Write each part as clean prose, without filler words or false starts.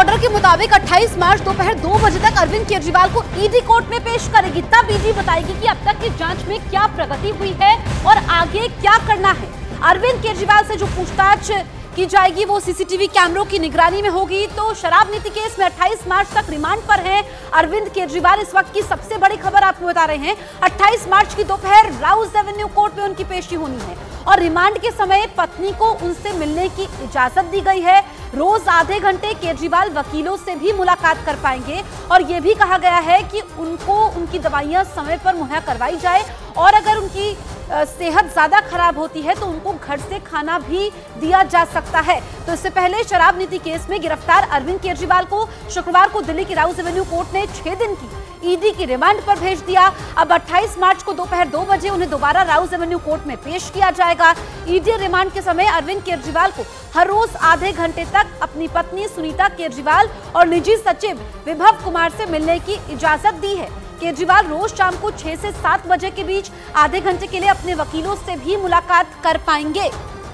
Order के मुताबिक 28 मार्च दोपहर 2 बजे तक अरविंद केजरीवाल को ईडी कोर्ट में पेश करेगी। तब ईडी बताएगी कि अब तक की जांच में क्या प्रगति हुई है और आगे क्या करना है। अरविंद केजरीवाल से जो पूछताछ की जाएगी वो सीसीटीवी कैमरों की निगरानी में होगी। तो शराब नीति केस में 28 मार्च तक रिमांड पर हैं अरविंद केजरीवाल। इस वक्त की सबसे बड़ी खबर आपको बता रहे हैं, 28 मार्च की दोपहर राउज एवेन्यू कोर्ट में उनकी पेशी होनी है और रिमांड के समय पत्नी को उनसे मिलने की इजाजत दी गई है। रोज आधे घंटे केजरीवाल वकीलों से भी मुलाकात कर पाएंगे और यह भी कहा गया है कि उनको उनकी दवाइयां समय पर मुहैया करवाई जाए और अगर उनकी सेहत ज्यादा खराब होती है तो उनको घर से खाना भी दिया जा सकता है। तो इससे पहले शराब नीति केस में गिरफ्तार अरविंद केजरीवाल को शुक्रवार को दिल्ली की राउज एवेन्यू कोर्ट ने 6 दिन की ईडी की रिमांड पर भेज दिया। अब 28 मार्च को दोपहर 2 बजे उन्हें दोबारा राउज एवेन्यू कोर्ट में पेश किया जाएगा। ईडी रिमांड के समय अरविंद केजरीवाल को हर रोज आधे घंटे तक अपनी पत्नी सुनीता केजरीवाल और निजी सचिव विभव कुमार से मिलने की इजाजत दी है। केजरीवाल रोज शाम को 6 से 7 बजे के बीच आधे घंटे के लिए अपने वकीलों से भी मुलाकात कर पाएंगे।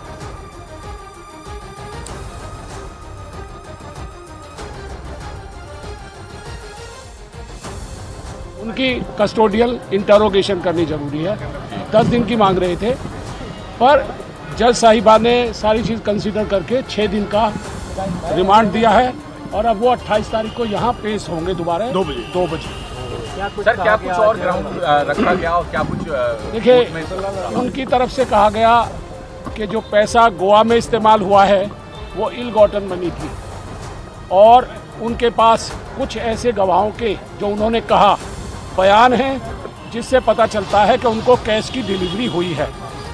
उनकी कस्टोडियल इंटरोगेशन करनी जरूरी है। 10 दिन की मांग रहे थे पर जज साहिबा ने सारी चीज़ कंसीडर करके 6 दिन का रिमांड दिया है और अब वो 28 तारीख को यहाँ पेश होंगे दोबारा 2 बजे। सर क्या कुछ और ग्राउंड रखा गया और क्या कुछ देखिए, उनकी तरफ से कहा गया कि जो पैसा गोवा में इस्तेमाल हुआ है वो इल गॉटन मनी थी और उनके पास कुछ ऐसे गवाहों के जो उन्होंने कहा बयान हैं जिससे पता चलता है कि उनको कैश की डिलीवरी हुई है।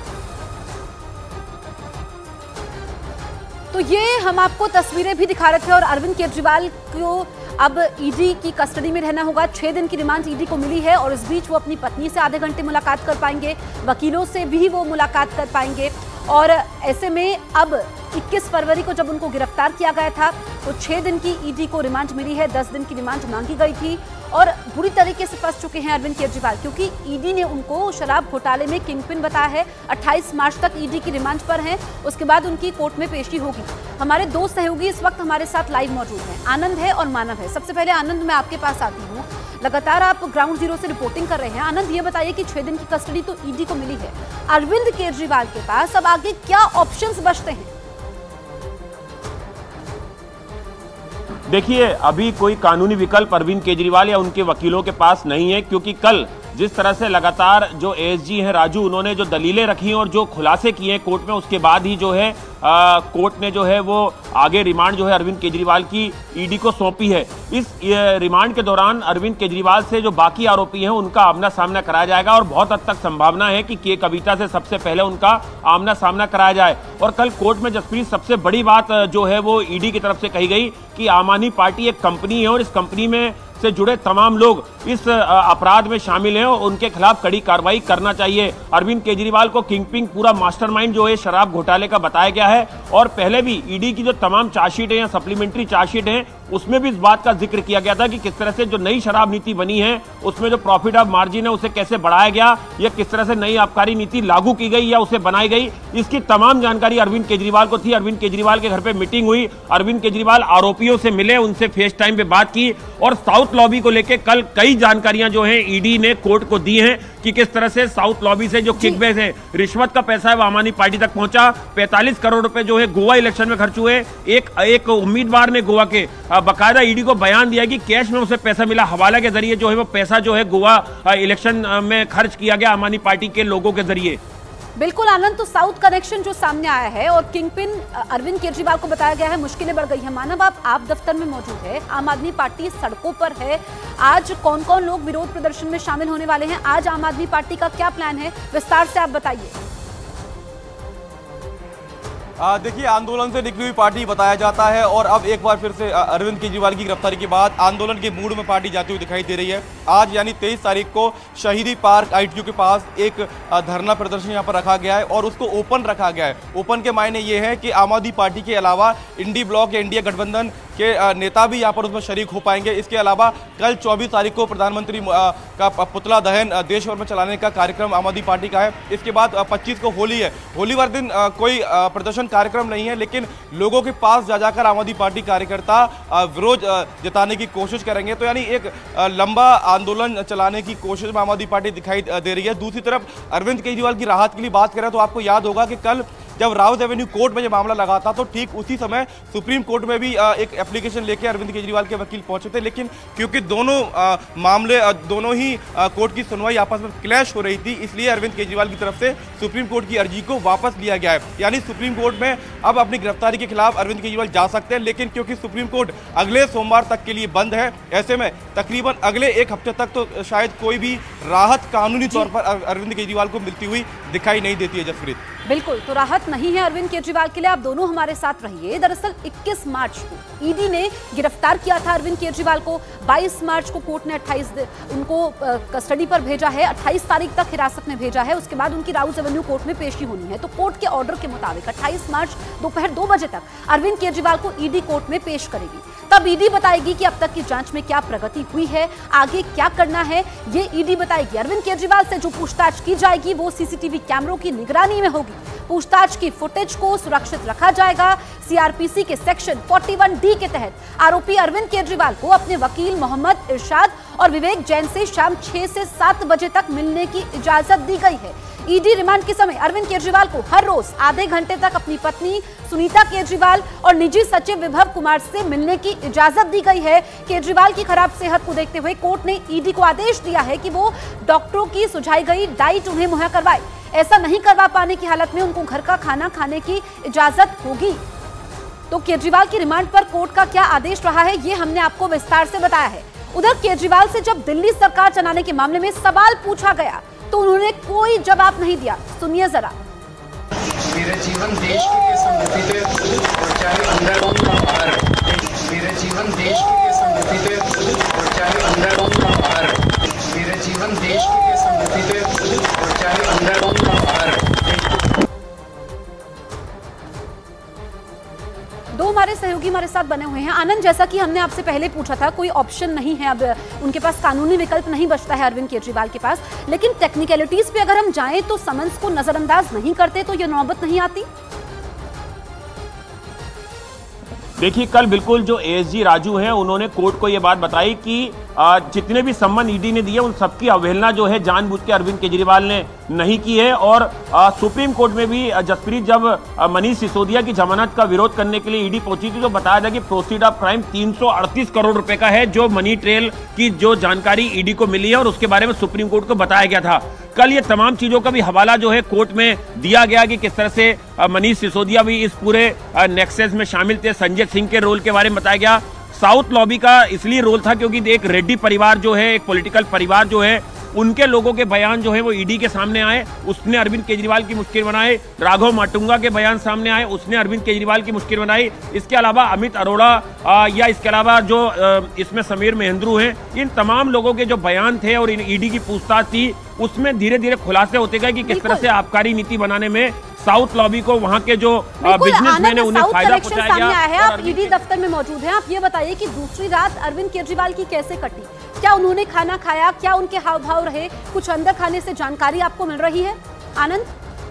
तो ये हम आपको तस्वीरें भी दिखा रहे थे और अरविंद केजरीवाल को अब ईडी की कस्टडी में रहना होगा। 6 दिन की रिमांड ईडी को मिली है और इस बीच वो अपनी पत्नी से आधे घंटे मुलाकात कर पाएंगे, वकीलों से भी वो मुलाकात कर पाएंगे। और ऐसे में अब 21 फरवरी को जब उनको गिरफ्तार किया गया था तो 6 दिन की ईडी को रिमांड मिली है। 10 दिन की रिमांड मांगी गई थी और बुरी तरीके से फंस चुके हैं अरविंद केजरीवाल क्योंकि ईडी ने उनको शराब घोटाले में किंगपिन बताया है। 28 मार्च तक ईडी की रिमांड पर हैं, उसके बाद उनकी कोर्ट में पेशी होगी। हमारे दो सहयोगी इस वक्त हमारे साथ लाइव मौजूद हैं, आनंद है और मानव है। सबसे पहले आनंद, मैं आपके पास आती हूँ। लगातार आप ग्राउंड जीरो से रिपोर्टिंग कर रहे हैं। आनंद, ये बताइए कि 6 दिन की कस्टडी तो ईडी को मिली है, अरविंद केजरीवाल के पास अब आगे क्या ऑप्शंस बचते हैं? देखिए, अभी कोई कानूनी विकल्प अरविंद केजरीवाल या उनके वकीलों के पास नहीं है क्योंकि कल जिस तरह से लगातार जो एएसजी हैं राजू, उन्होंने जो दलीलें रखी और जो खुलासे किए हैं कोर्ट में, उसके बाद ही जो है कोर्ट ने जो है वो आगे रिमांड जो है अरविंद केजरीवाल की ईडी को सौंपी है। इस रिमांड के दौरान अरविंद केजरीवाल से जो बाकी आरोपी हैं उनका आमना सामना कराया जाएगा और बहुत हद तक संभावना है कि के कविता से सबसे पहले उनका आमना सामना कराया जाए। और कल कोर्ट में जसप्रीत सबसे बड़ी बात जो है वो ईडी की तरफ से कही गई कि आम आदमी पार्टी एक कंपनी है और इस कंपनी में से जुड़े तमाम लोग इस अपराध में शामिल हैं और उनके खिलाफ कड़ी कार्रवाई करना चाहिए। अरविंद केजरीवाल को किंगपिन, पूरा मास्टरमाइंड जो है शराब घोटाले का बताया गया है और पहले भी ईडी की जो तमाम चार्जशीट है या सप्लीमेंट्री चार्जशीट है उसमें भी इस बात का जिक्र किया गया था कि किस तरह से जो नई शराब नीति बनी है उसमें जो प्रॉफिट ऑफ मार्जिन है उसे कैसे बढ़ाया गया या किस तरह से नई आबकारी नीति लागू की गई या उसे बनाई गई, इसकी तमाम जानकारी अरविंद केजरीवाल को थी। अरविंद केजरीवाल के घर पे मीटिंग हुई, अरविंद केजरीवाल आरोपियों से मिले, उनसे फेस टाइम पे बात की और साउथ लॉबी को लेकर कल कई जानकारियां जो है ईडी ने कोर्ट को दी हैं कि किस तरह से साउथ लॉबी से जो किकबैक है, रिश्वत का पैसा है, वो आम आदमी पार्टी तक पहुंचा। 45 करोड़ रुपए जो है गोवा इलेक्शन में खर्च हुए। एक उम्मीदवार ने गोवा के बकायदा ईडी को बयान दिया कि कैश में उसे पैसा मिला, हवाला के जरिए जो है वो पैसा जो है गोवा इलेक्शन में खर्च किया गया आम आदमी पार्टी के लोगों के जरिए। बिल्कुल आनंद, तो साउथ कनेक्शन जो सामने आया है और किंगपिन अरविंद केजरीवाल को बताया गया है, मुश्किलें बढ़ गई हैं। मानव, आप दफ्तर में मौजूद है, आम आदमी पार्टी सड़कों पर है, आज कौन कौन लोग विरोध प्रदर्शन में शामिल होने वाले हैं? आज आम आदमी पार्टी का क्या प्लान है, विस्तार से आप बताइए। देखिए, आंदोलन से निकली हुई पार्टी बताया जाता है और अब एक बार फिर से अरविंद केजरीवाल की गिरफ्तारी के बाद आंदोलन के मूड में पार्टी जाती हुई दिखाई दे रही है। आज यानी 23 तारीख को शहीदी पार्क आईटीयू के पास एक धरना प्रदर्शन यहाँ पर रखा गया है और उसको ओपन रखा गया है। ओपन के मायने ये है कि आम आदमी पार्टी के अलावा इंडी ब्लॉक या इंडिया गठबंधन के नेता भी यहाँ पर उसमें शरीक हो पाएंगे। इसके अलावा कल 24 तारीख को प्रधानमंत्री का पुतला दहन देश भर में चलाने का कार्यक्रम आम आदमी पार्टी का है। इसके बाद 25 को होली है। होली वाले दिन कोई प्रदर्शन कार्यक्रम नहीं है, लेकिन लोगों के पास जा जाकर आम आदमी पार्टी कार्यकर्ता विरोध जताने की कोशिश करेंगे। तो यानी एक लंबा आंदोलन चलाने की कोशिश में आम आदमी पार्टी दिखाई दे रही है। दूसरी तरफ अरविंद केजरीवाल की राहत के लिए बात करें तो आपको याद होगा कि कल जब राउत एवेन्यू कोर्ट में जब मामला लगा था तो ठीक उसी समय सुप्रीम कोर्ट में भी एक एप्लीकेशन लेके अरविंद केजरीवाल के वकील पहुंचे थे, लेकिन क्योंकि दोनों मामले दोनों ही कोर्ट की सुनवाई आपस में क्लैश हो रही थी, इसलिए अरविंद केजरीवाल की तरफ से सुप्रीम कोर्ट की अर्जी को वापस लिया गया है। यानी सुप्रीम कोर्ट में अब अपनी गिरफ्तारी के खिलाफ अरविंद केजरीवाल जा सकते हैं, लेकिन क्योंकि सुप्रीम कोर्ट अगले सोमवार तक के लिए बंद है, ऐसे में तकरीबन अगले एक हफ्ते तक तो शायद कोई भी राहत कानूनी तौर पर अरविंद केजरीवाल को मिलती हुई दिखाई नहीं देती है। जसप्रीत, बिल्कुल, तो राहत नहीं है अरविंद केजरीवाल के लिए। आप दोनों हमारे साथ रहिए। दरअसल 21 मार्च को ईडी ने गिरफ्तार किया था अरविंद केजरीवाल को। 22 मार्च को कोर्ट ने 28 उनको कस्टडी पर भेजा है, 28 तारीख तक हिरासत में भेजा है। उसके बाद उनकी राउत एवेन्यू कोर्ट में पेशी होनी है। तो कोर्ट के ऑर्डर के मुताबिक 28 मार्च दोपहर 2 बजे तक अरविंद केजरीवाल को ईडी कोर्ट में पेश करेगी। तब ईडी बताएगी कि अब तक की जांच में क्या प्रगति हुई है, आगे क्या करना है, ये ईडी बताएगी। अरविंद केजरीवाल से जो पूछताछ की जाएगी वो सीसीटीवी कैमरों की निगरानी में होगी। पूछताछ की फुटेज को सुरक्षित रखा जाएगा। सीआरपीसी के सेक्शन 41D के तहत आरोपी अरविंद केजरीवाल को अपने वकील मोहम्मद इरशाद और विवेक जैन से शाम 6 से 7 बजे तक मिलने की इजाजत दी गई है। ईडी रिमांड के समय अरविंद केजरीवाल को हर रोज आधे घंटे तक अपनी पत्नी सुनीता केजरीवाल और निजी सचिव विभव कुमार से मिलने की इजाजत दी गई है। केजरीवाल की खराब सेहत को देखते हुए कोर्ट ने ईडी को आदेश दिया है कि वो डॉक्टरों की सुझाई गई डाइट उन्हें मुहैया करवाए। ऐसा नहीं करवा पाने की हालत में उनको घर का खाना खाने की इजाजत होगी। तो केजरीवाल की रिमांड पर कोर्ट का क्या आदेश रहा है, ये हमने आपको विस्तार से बताया है। उधर केजरीवाल से जब दिल्ली सरकार चलाने के मामले में सवाल पूछा गया तो उन्होंने कोई जवाब नहीं दिया। सुनिए जरा। मेरा जीवन देश के लिए समर्पित है और चाहे अंदर हो या बाहर। मेरा जीवन देश के लिए समर्पित है और चाहे अंदर हो या बाहर। मेरा जीवन देश के लिए समर्पित है और चाहे अंदर हो या बाहर। दो हमारे सहयोगी हमारे साथ बने हुए हैं। आनंद, जैसा कि हमने आपसे पहले पूछा था, कोई ऑप्शन नहीं है, अब उनके पास कानूनी विकल्प नहीं बचता है अरविंद केजरीवाल के पास, लेकिन टेक्निकलिटीज पे अगर हम जाएं तो समन्स को नजरअंदाज नहीं करते तो ये नौबत नहीं आती। देखिए, कल बिल्कुल जो एएसजी राजू हैं उन्होंने कोर्ट को ये बात बताई कि जितने भी सम्मन ईडी ने दिए उन सबकी अवहेलना जो है जानबूझ के अरविंद केजरीवाल ने नहीं की है। और सुप्रीम कोर्ट में भी जसप्रीत जब मनीष सिसोदिया की जमानत का विरोध करने के लिए ईडी पहुंची थी तो बताया था कि प्रोसीड ऑफ क्राइम 338 करोड़ रुपए का है, जो मनी ट्रेल की जो जानकारी ईडी को मिली है और उसके बारे में सुप्रीम कोर्ट को बताया गया था। कल ये तमाम चीजों का भी हवाला जो है कोर्ट में दिया गया कि किस तरह से मनीष सिसोदिया भी इस पूरे नेक्सस में शामिल थे। संजय सिंह के रोल के बारे में बताया गया। साउथ लॉबी का इसलिए रोल था क्योंकि एक रेड्डी परिवार जो है, एक पॉलिटिकल परिवार जो है, उनके लोगों के बयान जो है वो ईडी के सामने आए, उसने अरविंद केजरीवाल की मुश्किल बनाई। राघव माटुंगा के बयान सामने आए, उसने अरविंद केजरीवाल की मुश्किल बनाई। इसके अलावा अमित अरोड़ा या इसके अलावा जो इसमें समीर महेंद्रू हैं, इन तमाम लोगों के जो बयान थे और ईडी की पूछताछ थी उसमें धीरे धीरे खुलासे होते गए कि किस तरह से आबकारी नीति बनाने में साउथ लॉबी को वहां के जो बिजनेसमैन है उन्हें फायदा पहुंचाया गया। है। आप ईडी दफ्तर में मौजूद हैं, आप ये बताइए कि दूसरी रात अरविंद केजरीवाल की कैसे कटी? क्या उन्होंने खाना खाया? क्या उनके हाव भाव रहे? कुछ अंदर खाने से जानकारी आपको मिल रही है? आनंद,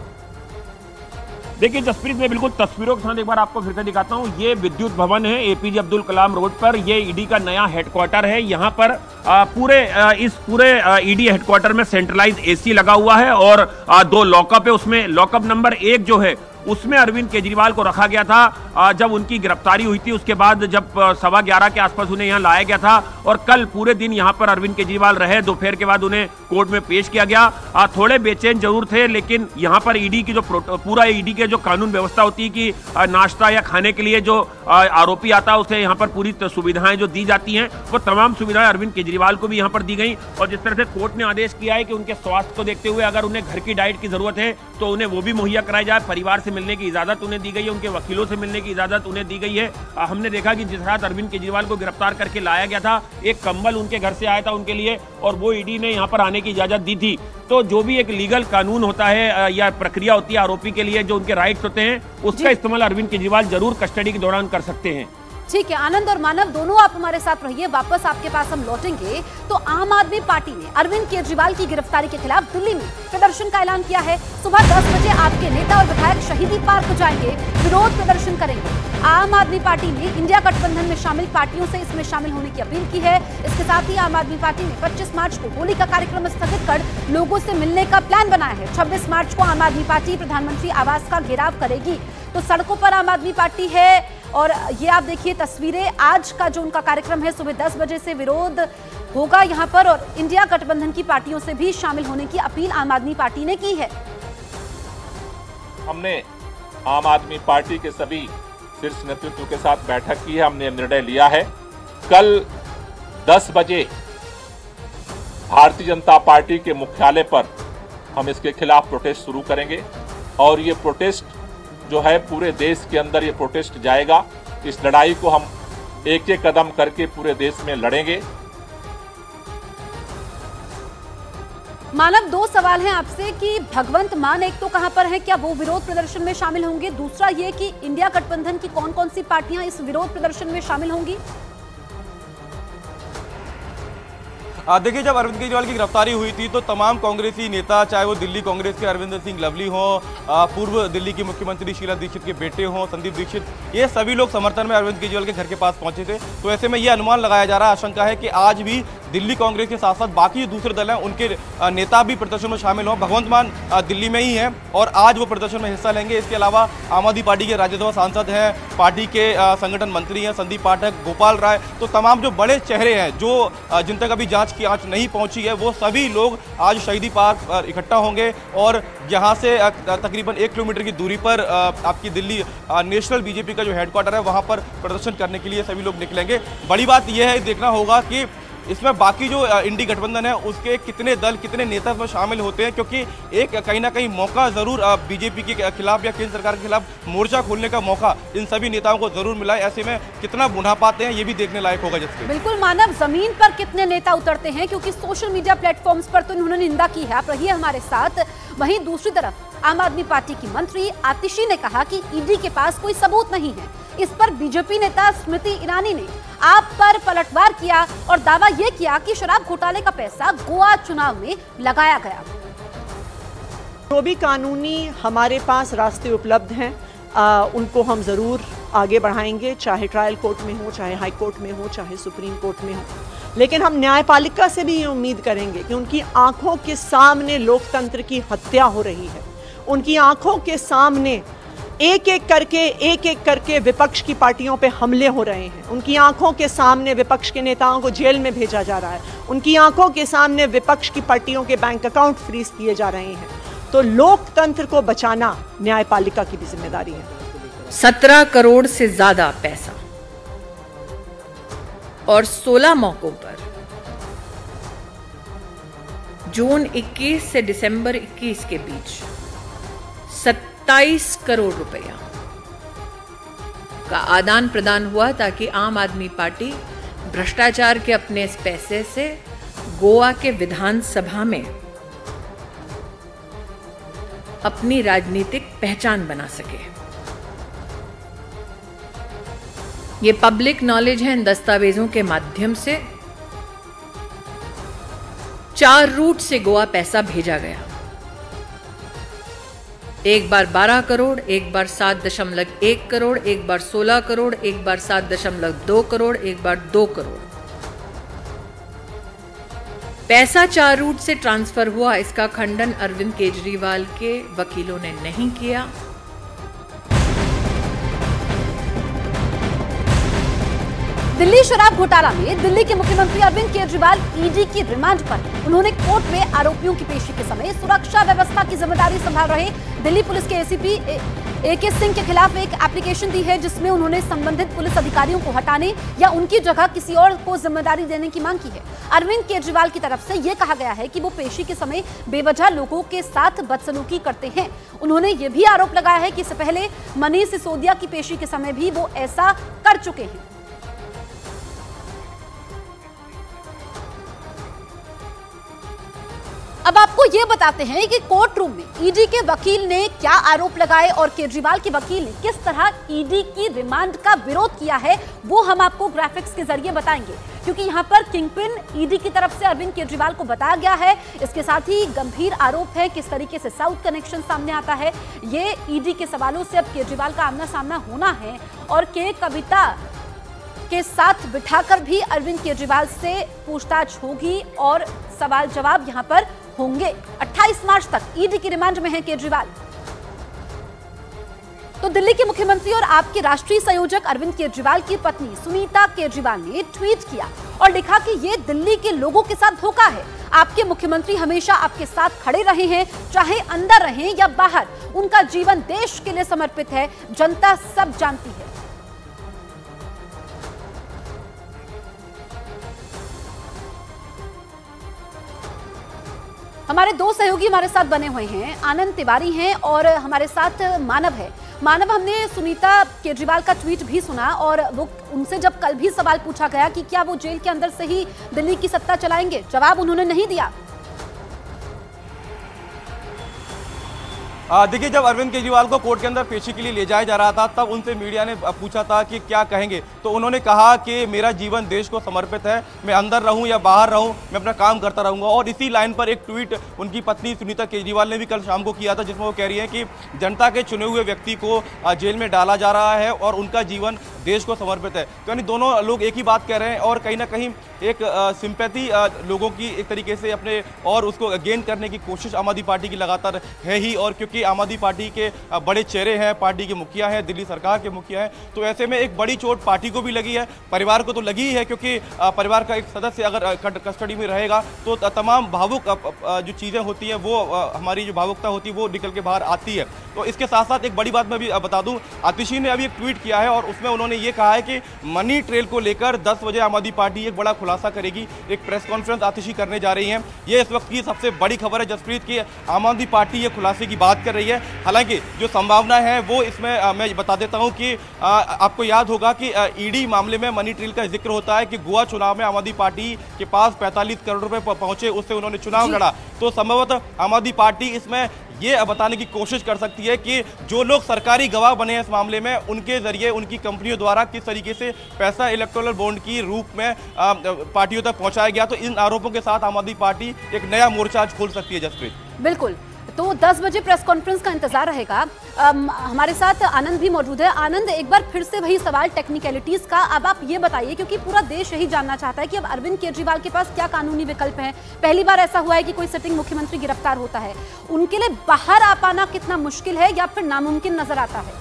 देखिए जसप्रीत, मैं बिल्कुल तस्वीरों के साथ एक बार आपको फिर से दिखाता हूं। ये विद्युत भवन है एपीजे अब्दुल कलाम रोड पर, ये ईडी का नया हेडक्वार्टर है। यहाँ पर इस पूरे ईडी हेडक्वार्टर में सेंट्रलाइज एसी लगा हुआ है और 2 लॉकअप है। उसमें लॉकअप नंबर 1 जो है उसमें अरविंद केजरीवाल को रखा गया था जब उनकी गिरफ्तारी हुई थी। उसके बाद जब 11:15 के आसपास उन्हें यहाँ लाया गया था और कल पूरे दिन यहाँ पर अरविंद केजरीवाल रहे। दोपहर के बाद उन्हें कोर्ट में पेश किया गया। थोड़े बेचैन जरूर थे, लेकिन यहाँ पर ईडी की जो पूरा ईडी के जो कानून व्यवस्था होती है कि नाश्ता या खाने के लिए जो आरोपी आता है उसे यहाँ पर पूरी सुविधाएं जो दी जाती हैं वो तमाम सुविधाएं अरविंद केजरीवाल को भी यहाँ पर दी गई। और जिस तरह से कोर्ट ने आदेश किया है कि उनके स्वास्थ्य को देखते हुए अगर उन्हें घर की डाइट की जरूरत है तो उन्हें वो भी मुहैया कराई जाए। परिवार से मिलने की इजाजत उन्हें दी गई है, उनके वकीलों से मिलने की इजाजत उन्हें दी गई है। हमने देखा कि जिस रात अरविंद केजरीवाल को गिरफ्तार करके लाया गया था, एक कंबल उनके घर से आया था उनके लिए और वो ईडी ने यहाँ पर आने की इजाजत दी थी। तो जो भी एक लीगल कानून होता है या प्रक्रिया होती है आरोपी के लिए, जो उनके राइट्स होते हैं, उसका इस्तेमाल अरविंद केजरीवाल जरूर कस्टडी के दौरान कर सकते हैं। ठीक है, आनंद और मानव दोनों आप हमारे साथ रहिए, वापस आपके पास हम लौटेंगे। तो आम आदमी पार्टी ने अरविंद केजरीवाल की गिरफ्तारी के खिलाफ दिल्ली में प्रदर्शन का ऐलान किया है। सुबह 10 बजे आपके नेता और विधायक शहीदी पार्क जाएंगे, विरोध प्रदर्शन करेंगे। आम आदमी पार्टी ने इंडिया गठबंधन में शामिल पार्टियों से इसमें शामिल होने की अपील की है। इसके साथ ही आम आदमी पार्टी ने 25 मार्च को होली का कार्यक्रम स्थगित कर लोगों से मिलने का प्लान बनाया है। 26 मार्च को आम आदमी पार्टी प्रधानमंत्री आवास का घेराव करेगी। तो सड़कों पर आम आदमी पार्टी है और ये आप देखिए तस्वीरें। आज का जो उनका कार्यक्रम है, सुबह 10 बजे से विरोध होगा यहाँ पर और इंडिया गठबंधन की पार्टियों से भी शामिल होने की अपील आम आदमी पार्टी ने की है। हमने आम आदमी पार्टी के सभी शीर्ष नेतृत्व के साथ बैठक की है। हमने निर्णय लिया है कल 10 बजे भारतीय जनता पार्टी के मुख्यालय पर हम इसके खिलाफ प्रोटेस्ट शुरू करेंगे और ये प्रोटेस्ट जो है पूरे देश के अंदर ये प्रोटेस्ट जाएगा। इस लड़ाई को हम एक एक कदम करके पूरे देश में लड़ेंगे। मानव, दो सवाल हैं आपसे कि भगवंत मान एक तो कहां पर है, क्या वो विरोध प्रदर्शन में शामिल होंगे? दूसरा ये कि इंडिया गठबंधन की कौन कौन सी पार्टियां इस विरोध प्रदर्शन में शामिल होंगी? देखिए, जब अरविंद केजरीवाल की गिरफ्तारी हुई थी तो तमाम कांग्रेसी नेता, चाहे वो दिल्ली कांग्रेस के अरविंदर सिंह लवली हों, पूर्व दिल्ली की मुख्यमंत्री शीला दीक्षित के बेटे हों संदीप दीक्षित, ये सभी लोग समर्थन में अरविंद केजरीवाल के घर के पास पहुंचे थे। तो ऐसे में ये अनुमान लगाया जा रहा है, आशंका है कि आज भी दिल्ली कांग्रेस के साथ साथ बाकी दूसरे दल हैं उनके नेता भी प्रदर्शन में शामिल हों। भगवंत मान दिल्ली में ही हैं और आज वो प्रदर्शन में हिस्सा लेंगे। इसके अलावा आम आदमी पार्टी के राज्यसभा सांसद हैं, पार्टी के संगठन मंत्री हैं संदीप पाठक, गोपाल राय, तो तमाम जो बड़े चेहरे हैं जो जिन तक अभी जांच की आंच नहीं पहुंची है, वो सभी लोग आज शहीदी पार्क पर इकट्ठा होंगे और यहाँ से तकरीबन 1 किलोमीटर की दूरी पर आपकी दिल्ली नेशनल बीजेपी का जो हेडक्वार्टर है वहाँ पर प्रदर्शन करने के लिए सभी लोग निकलेंगे। बड़ी बात यह है, देखना होगा कि इसमें बाकी जो इंडी गठबंधन है उसके कितने दल, कितने नेता इसमें शामिल होते हैं, क्योंकि एक कहीं ना कहीं मौका जरूर बीजेपी के खिलाफ या केंद्र सरकार के खिलाफ मोर्चा खोलने का मौका इन सभी नेताओं को जरूर मिला है। ऐसे में कितना बुढ़ा पाते हैं ये भी देखने लायक होगा। जैसे बिल्कुल मानव, जमीन पर कितने नेता उतरते हैं, क्योंकि सोशल मीडिया प्लेटफॉर्म्स पर तो इन्होंने निंदा की है। आप रहिए हमारे साथ। वहीं दूसरी तरफ आम आदमी पार्टी की मंत्री आतिशी ने कहा कि ईडी के पास कोई सबूत नहीं है। इस पर बीजेपी नेता स्मृति ईरानी ने आप पर पलटवार किया और दावा यह किया कि शराब घोटाले का पैसा गोवा चुनाव में लगाया गया। जो भी कानूनी हमारे पास रास्ते उपलब्ध हैं उनको हम ज़रूर आगे बढ़ाएंगे, चाहे ट्रायल कोर्ट में हो, चाहे हाई कोर्ट में हो, चाहे सुप्रीम कोर्ट में हो। लेकिन हम न्यायपालिका से भी ये उम्मीद करेंगे कि उनकी आंखों के सामने लोकतंत्र की हत्या हो रही है, उनकी आंखों के सामने एक एक करके विपक्ष की पार्टियों पे हमले हो रहे हैं, उनकी आंखों के सामने विपक्ष के नेताओं को जेल में भेजा जा रहा है, उनकी आंखों के सामने विपक्ष की पार्टियों के बैंक अकाउंट फ्रीज किए जा रहे हैं। तो लोकतंत्र को बचाना न्यायपालिका की भी जिम्मेदारी है। 17 करोड़ से ज्यादा पैसा और 16 मौकों पर जून 21 से दिसंबर 21 के बीच 27 करोड़ रुपया का आदान प्रदान हुआ ताकि आम आदमी पार्टी भ्रष्टाचार के अपने इस पैसे से गोवा के विधानसभा में अपनी राजनीतिक पहचान बना सके। ये पब्लिक नॉलेज है। इन दस्तावेजों के माध्यम से 4 रूट से गोवा पैसा भेजा गया। एक बार 12 करोड़, एक बार 7.1 करोड़, एक बार 16 करोड़, एक बार 7.2 करोड़, एक बार 2 करोड़। पैसा 4 रूट से ट्रांसफर हुआ, इसका खंडन अरविंद केजरीवाल के वकीलों ने नहीं किया। दिल्ली शराब घोटाला में दिल्ली के मुख्यमंत्री अरविंद केजरीवाल ईडी की रिमांड पर उन्होंने कोर्ट में आरोपियों की पेशी के समय सुरक्षा व्यवस्था की जिम्मेदारी संभाल रहे दिल्ली पुलिस के एसीपी AK सिंह के खिलाफ एक एप्लीकेशन दी है, जिसमें उन्होंने संबंधित पुलिस अधिकारियों को हटाने या उनकी जगह किसी और को जिम्मेदारी देने की मांग की है। अरविंद केजरीवाल की तरफ से यह कहा गया है कि वो पेशी के समय बेवजह लोगों के साथ बदसलूकी करते हैं। उन्होंने ये भी आरोप लगाया है कि इससे पहले मनीष सिसोदिया की पेशी के समय भी वो ऐसा कर चुके हैं। अब आपको ये बताते हैं कि कोर्ट रूम में ईडी के वकील ने क्या आरोप लगाए और केजरीवाल के वकील ने किस तरह ईडी की रिमांड का विरोध किया है, वो हम आपको ग्राफिक्स के जरिए बताएंगे, क्योंकि यहाँ पर किंगपिन ईडी की तरफ से अरविंद केजरीवाल को बताया गया है। इसके साथ ही गंभीर आरोप है किस तरीके से साउथ कनेक्शन सामने आता है। ये ईडी के सवालों से अब केजरीवाल का आमना सामना होना है और के कविता के साथ बिठाकर भी अरविंद केजरीवाल से पूछताछ होगी और सवाल जवाब यहां पर होंगे। 28 मार्च तक ईडी की रिमांड में है केजरीवाल। तो दिल्ली के मुख्यमंत्री और आपके राष्ट्रीय संयोजक अरविंद केजरीवाल की पत्नी सुनीता केजरीवाल ने ट्वीट किया और लिखा कि ये दिल्ली के लोगों के साथ धोखा है। आपके मुख्यमंत्री हमेशा आपके साथ खड़े रहे हैं, चाहे अंदर रहें या बाहर। उनका जीवन देश के लिए समर्पित है, जनता सब जानती है। हमारे दो सहयोगी हमारे साथ बने हुए हैं, आनंद तिवारी हैं और हमारे साथ मानव है। मानव, हमने सुनीता केजरीवाल का ट्वीट भी सुना और वो उनसे जब कल भी सवाल पूछा गया कि क्या वो जेल के अंदर से ही दिल्ली की सत्ता चलाएंगे, जवाब उन्होंने नहीं दिया। देखिए, जब अरविंद केजरीवाल को कोर्ट के अंदर पेशी के लिए ले जाया जा रहा था तब उनसे मीडिया ने पूछा था कि क्या कहेंगे, तो उन्होंने कहा कि मेरा जीवन देश को समर्पित है, मैं अंदर रहूं या बाहर रहूं, मैं अपना काम करता रहूंगा। और इसी लाइन पर एक ट्वीट उनकी पत्नी सुनीता केजरीवाल ने भी कल शाम को किया था, जिसमें वो कह रही है कि जनता के चुने हुए व्यक्ति को जेल में डाला जा रहा है और उनका जीवन देश को समर्पित है। तो यानी दोनों लोग एक ही बात कह रहे हैं और कहीं ना कहीं एक सिंपैथी लोगों की एक तरीके से अपने और उसको गेन करने की कोशिश आम आदमी पार्टी की लगातार है ही। और क्योंकि आम आदमी पार्टी के बड़े चेहरे हैं, पार्टी के मुखिया हैं, दिल्ली सरकार के मुखिया हैं, तो ऐसे में एक बड़ी चोट पार्टी को भी लगी है, परिवार को तो लगी ही है, क्योंकि परिवार का एक सदस्य अगर कस्टडी में रहेगा तो तमाम भावुक जो चीज़ें होती हैं वो हमारी जो भावुकता होती है वो निकल के बाहर आती है। तो इसके साथ साथ एक बड़ी बात मैं भी बता दूं, आतिशी ने अभी एक ट्वीट किया है और उसमें उन्होंने ये कहा है कि मनी ट्रेल को लेकर 10 बजे आम आदमी पार्टी एक बड़ा खुलासा करेगी। एक प्रेस कॉन्फ्रेंस आतिशी करने जा रही हैं। ये इस वक्त की सबसे बड़ी खबर है जसप्रीत की, आम आदमी पार्टी ये खुलासे की बात कर रही है। हालांकि जो संभावना है वो इसमें मैं बता देता हूं कि आपको याद होगा कि ईडी मामले में मनी ट्रेल का जिक्र होता है कि गोवा चुनाव में आम आदमी पार्टी के पास 45 करोड़ रुपए पहुंचे, उससे उन्होंने चुनाव लड़ा। तो संभवतः आम आदमी पार्टी इसमें ये बताने की कोशिश कर सकती है कि जो लोग सरकारी गवाह बने हैं इस मामले में, उनके जरिए उनकी कंपनियों द्वारा किस तरीके से पैसा इलेक्टोरल बॉन्ड की रूप में पार्टियों तक पहुंचाया गया। तो इन आरोपों के साथ आम आदमी पार्टी एक नया मोर्चा आज खोल सकती है जसप्रीत। बिल्कुल, तो 10 बजे प्रेस कॉन्फ्रेंस का इंतजार रहेगा। हमारे साथ आनंद भी मौजूद है। आनंद, एक बार फिर से वही सवाल टेक्निकलिटीज का, अब आप ये बताइए, क्योंकि पूरा देश यही जानना चाहता है कि अब अरविंद केजरीवाल के पास क्या कानूनी विकल्प हैं। पहली बार ऐसा हुआ है कि कोई सिटिंग मुख्यमंत्री गिरफ्तार होता है, उनके लिए बाहर आ पाना कितना मुश्किल है या फिर नामुमकिन नजर आता है?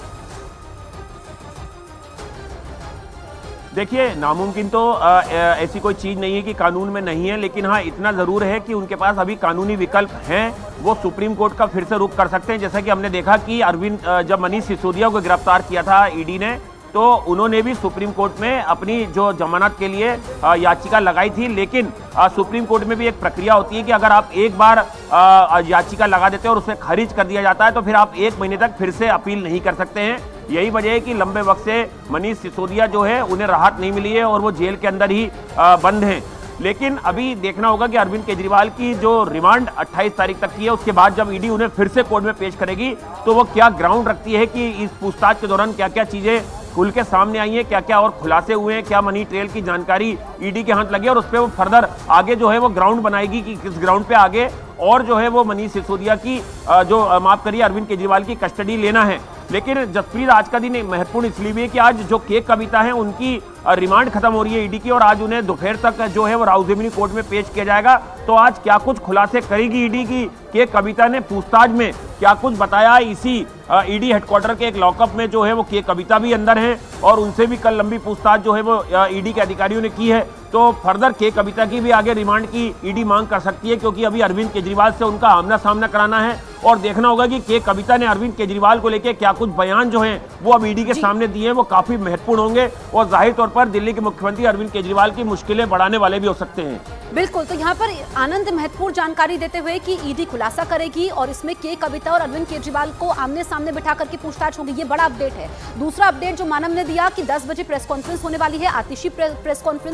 देखिए, नामुमकिन तो ऐसी कोई चीज़ नहीं है कि कानून में नहीं है, लेकिन हाँ इतना ज़रूर है कि उनके पास अभी कानूनी विकल्प हैं। वो सुप्रीम कोर्ट का फिर से रुख कर सकते हैं। जैसा कि हमने देखा कि अरविंद जब मनीष सिसोदिया को गिरफ्तार किया था ईडी ने, तो उन्होंने भी सुप्रीम कोर्ट में अपनी जो जमानत के लिए याचिका लगाई थी। लेकिन सुप्रीम कोर्ट में भी एक प्रक्रिया होती है कि अगर आप एक बार याचिका लगा देते हैं और उसे खारिज कर दिया जाता है तो फिर आप 1 महीने तक फिर से अपील नहीं कर सकते हैं। यही वजह है कि लंबे वक्त से मनीष सिसोदिया जो है उन्हें राहत नहीं मिली है और वो जेल के अंदर ही बंद हैं। लेकिन अभी देखना होगा कि अरविंद केजरीवाल की जो रिमांड 28 तारीख तक की है, उसके बाद जब ईडी उन्हें फिर से कोर्ट में पेश करेगी तो वो क्या ग्राउंड रखती है कि इस पूछताछ के दौरान क्या क्या चीजें खुल के सामने आई हैं, क्या क्या और खुलासे हुए हैं, क्या मनी ट्रेल की जानकारी ईडी के हाथ लगी और उस पर वो फर्दर आगे जो है वो ग्राउंड बनाएगी कि किस ग्राउंड पे आगे और जो है वो मनीष सिसोदिया की जो माफ करिए अरविंद केजरीवाल की कस्टडी लेना है। लेकिन जसप्रीत, आज का दिन महत्वपूर्ण इसलिए भी है कि आज जो के कविता है उनकी रिमांड खत्म हो रही है ईडी की और आज उन्हें दोपहर तक जो है वो राउज़ेमिनी कोर्ट में पेश किया जाएगा। तो आज क्या कुछ खुलासे करेगी ईडी की के कविता ने, पूछताछ में क्या कुछ बताया। इसी ईडी हेडक्वार्टर के एक लॉकअप में जो है वो के कविता भी अंदर है और उनसे भी कल लंबी पूछताछ जो है वो ईडी के अधिकारियों ने की है। तो फर्दर के कविता की भी आगे रिमांड की ईडी मांग कर सकती है, क्योंकि अभी अरविंद केजरीवाल से उनका आमना सामना कराना है और देखना होगा कि के कविता ने अरविंद केजरीवाल को लेकर क्या कुछ बयान जो हैं वो अब ईडी के सामने दिए हैं, वो काफी महत्वपूर्ण होंगे और जाहिर तौर पर दिल्ली के मुख्यमंत्री अरविंद केजरीवाल की मुश्किलें बढ़ाने वाले भी हो सकते हैं। बिल्कुल, तो यहाँ पर आनंद महत्वपूर्ण जानकारी देते हुए कि ईडी खुलासा करेगी और इसमें के कविता और अरविंद केजरीवाल को आमने सामने बिठा करके पूछताछ होगी, ये बड़ा अपडेट है। दूसरा अपडेट जो मानव ने दिया कि 10 बजे प्रेस कॉन्फ्रेंस होने वाली है, आतिशी प्रेस कॉन्फ्रेंस करेंगी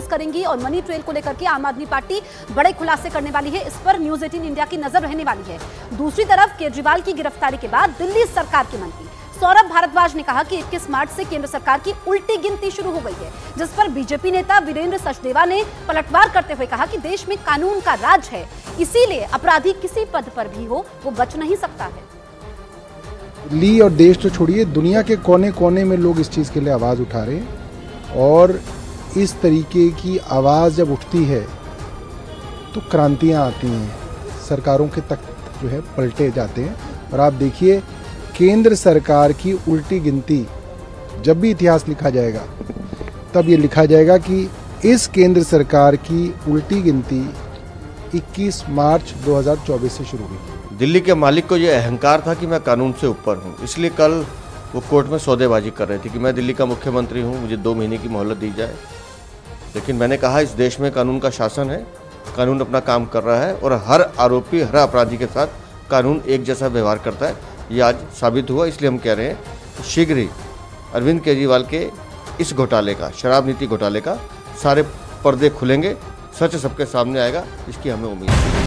और मनी ट्रेल को लेकर के आम आदमी पार्टी बड़े खुलासे करने वाली है। इस पर न्यूज 18 इंडिया की नजर रहने वाली है। दूसरी तरफ केजरीवाल की गिरफ्तारी के बाद दिल्ली सरकार के मंत्री सौरभ भारद्वाज ने कहा कि 21 मार्च से केंद्र सरकार की उल्टी गिनती शुरू हो गई है, जिस पर बीजेपी नेता वीरेंद्र सचदेवा ने पलटवार करते हुए कहा कि देश में कानून का राज है, इसीलिए अपराधी किसी पद पर भी हो वो बच नहीं सकता है। दिल्ली और देश तो छोड़िए, दुनिया के कोने कोने में लोग इस चीज़ के लिए आवाज़ उठा रहे हैं और इस तरीके की आवाज़ जब उठती है तो क्रांतियाँ आती हैं, सरकारों के तख्त जो है पलटे जाते हैं। और आप देखिए केंद्र सरकार की उल्टी गिनती, जब भी इतिहास लिखा जाएगा तब ये लिखा जाएगा कि इस केंद्र सरकार की उल्टी गिनती 21 मार्च 2024 से शुरू हुई। दिल्ली के मालिक को ये अहंकार था कि मैं कानून से ऊपर हूँ, इसलिए कल वो कोर्ट में सौदेबाजी कर रहे थे कि मैं दिल्ली का मुख्यमंत्री हूँ, मुझे 2 महीने की मोहलत दी जाए। लेकिन मैंने कहा इस देश में कानून का शासन है, कानून अपना काम कर रहा है और हर आरोपी, हर अपराधी के साथ कानून एक जैसा व्यवहार करता है। ये आज साबित हुआ, इसलिए हम कह रहे हैं शीघ्र ही अरविंद केजरीवाल के इस घोटाले का, शराब नीति घोटाले का सारे पर्दे खुलेंगे, सच सबके सामने आएगा, इसकी हमें उम्मीद है।